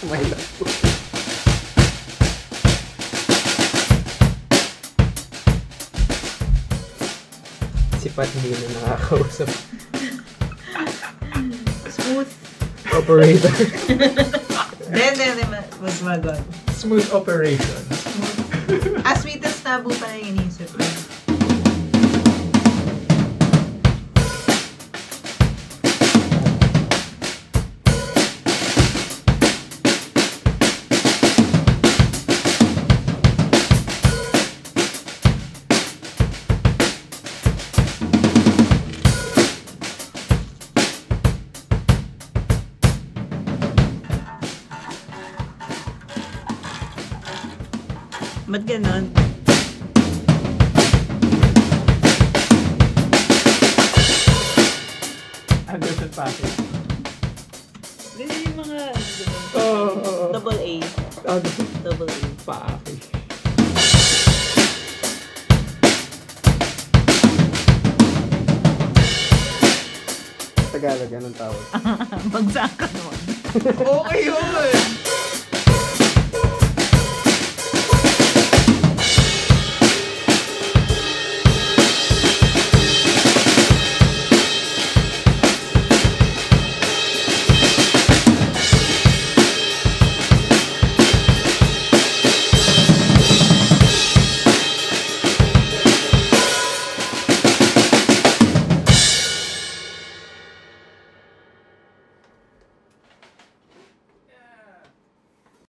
My love po. Si Pat hindi na nakakausap. Smooth operator. Hindi. Mas magon. Smooth operation. Sweetest tabo pa na inisip ko. Ba't ganon? Understood package. Ganyan yung mga double A. Double A. Package. Tagalog, anong tawag? Bagsakan mo. Okay yun!